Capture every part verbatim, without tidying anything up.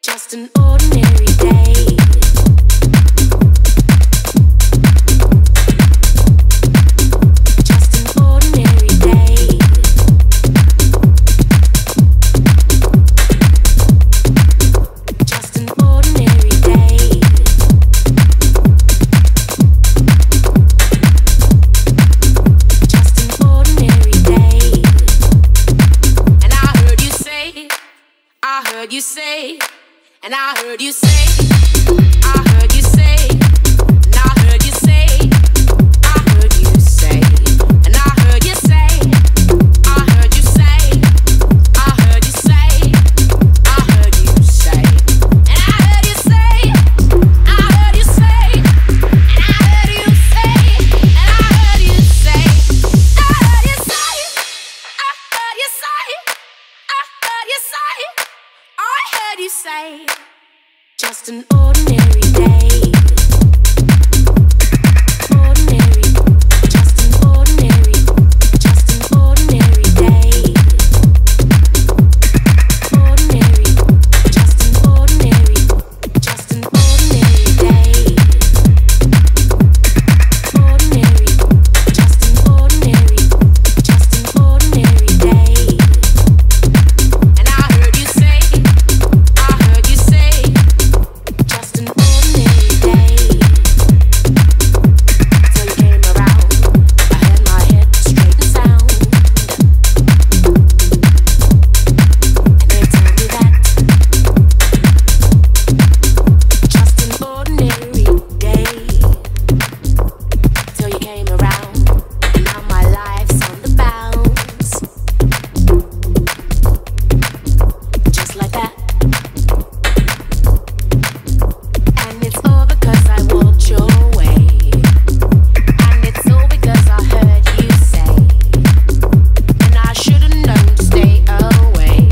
Just an ordinary day. Just an ordinary day. Just an ordinary day. Just an ordinary day. And I heard you say, I heard you say. And I heard you say, I heard you say, and I heard you say, I heard you say, and I heard you say, I heard you say, I heard you say, I heard you say, and I heard you say, I heard you say, and I heard you say, and I heard you say, I heard you say, I heard you say, I heard you say, I heard you say. Just an ordinary day. Ordinary. Just an ordinary. Just an ordinary day. Ordinary. Just an ordinary. Just an ordinary day. Ordinary. Just an ordinary. Just an ordinary day. And I heard you say, I heard you say. Just an ordinary day. Till you came around, I had my head straight and sound. And they tell me that just an ordinary day. Till you came around, and now my life's on the bounce. Just like that. And it's all because I walked your way. And it's all because I heard you say. And I should've known to stay away.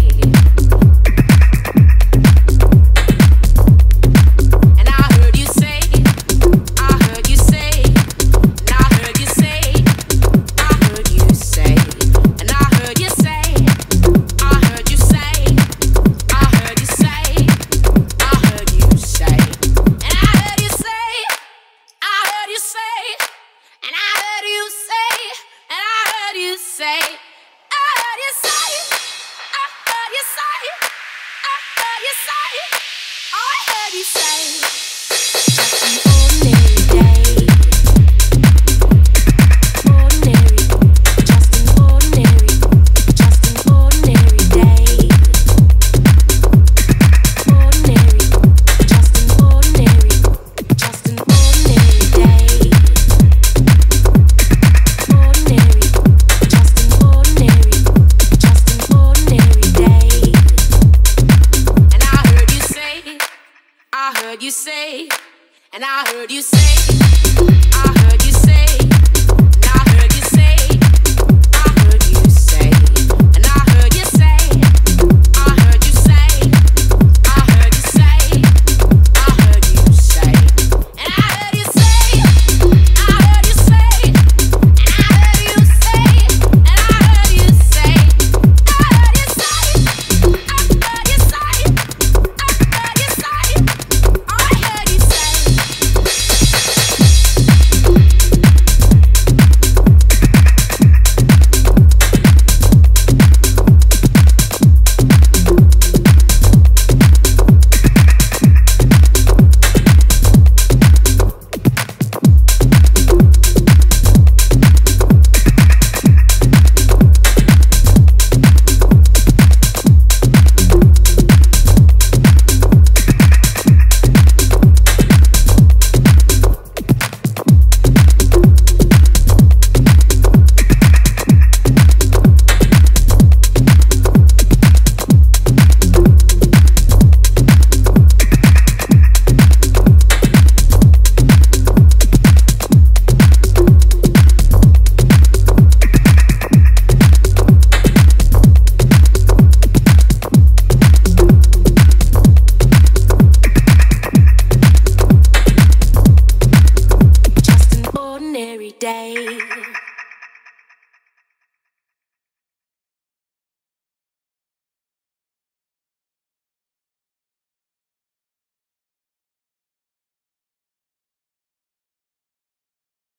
And I heard you say, I heard you say, and I heard you say, I heard you say, and I heard you say, I heard you say, I heard you say, I heard you say. And I heard you say, I heard you say, and I heard you say, and I heard you say, I heard you say, I heard you say, I heard you say, I heard you say. Just an ordinary day. Ordinary. Just an ordinary. Just an ordinary day. Ordinary. Just an ordinary. Just an ordinary day. Ordinary. Just an ordinary. Just an ordinary day. And I heard you say, I heard you say, and I heard you say, I heard